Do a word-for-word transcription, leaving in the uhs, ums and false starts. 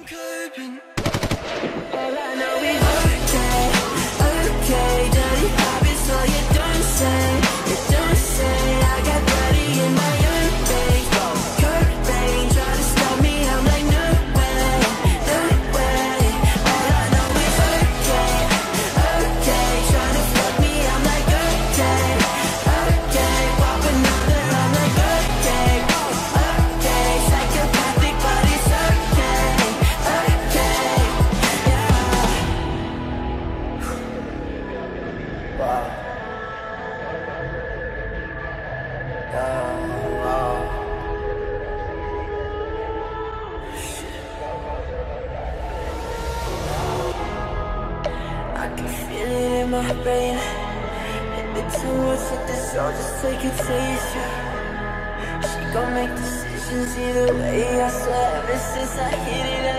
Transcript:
Coping. All I know is okay, okay. Dirty habits, all you don't say, you don't say. I got dirty in my own face. Kurt Cobain try to stop me, I'm like no way, no way. All I know is okay, okay. Trying to fuck me, I'm like okay, okay. Pop another, I'm like okay, okay. Psychopathic, but it's okay, okay. Wow. Oh, wow. I can feel it in my brain. Hit the two words hit the soul, just take a taste, yeah. She gon' make decisions either way, I swear. Ever since I hit it,